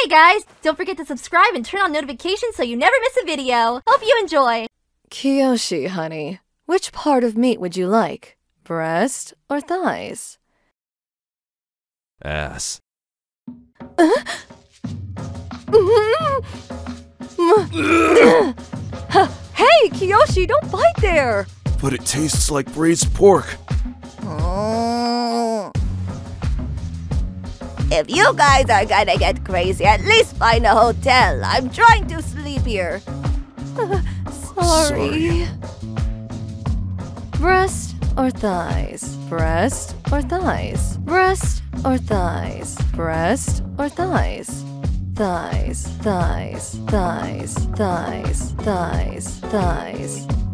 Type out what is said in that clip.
Hey guys! Don't forget to subscribe and turn on notifications so you never miss a video. Hope you enjoy! Kiyoshi, honey, which part of meat would you like? Breast or thighs? Ass. Hey, Kiyoshi, don't bite there! But it tastes like braised pork. If you guys are gonna get crazy, at least find a hotel. I'm trying to sleep here. Sorry. Breast or thighs? Breast or thighs? Breast or thighs? Breast or thighs? Thighs, thighs, thighs, thighs, thighs, thighs.